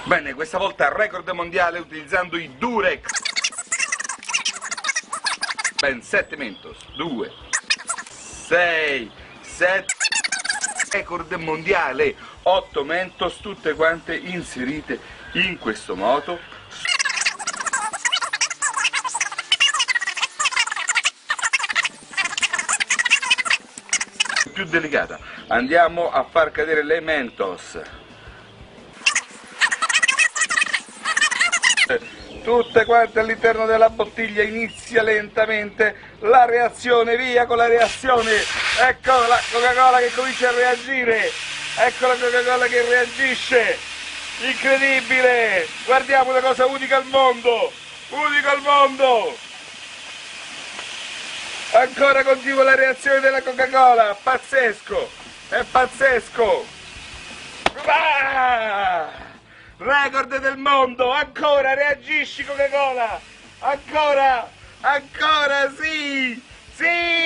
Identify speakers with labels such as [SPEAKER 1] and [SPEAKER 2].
[SPEAKER 1] Bene, questa volta record mondiale utilizzando i Durex. Ben 7 Mentos, 2, 6, 7, record mondiale, 8 Mentos, tutte quante inserite in questo modo. Più delicata, andiamo a far cadere le Mentos. Tutte quante all'interno della bottiglia, inizia lentamente la reazione, via con la reazione, ecco la Coca-Cola che comincia a reagire, ecco la Coca-Cola che reagisce, incredibile, guardiamo una cosa unica al mondo, ancora continua la reazione della Coca-Cola, pazzesco, è pazzesco, ah! Record del mondo, ancora reagisci Coca-Cola, ancora, sì, sì!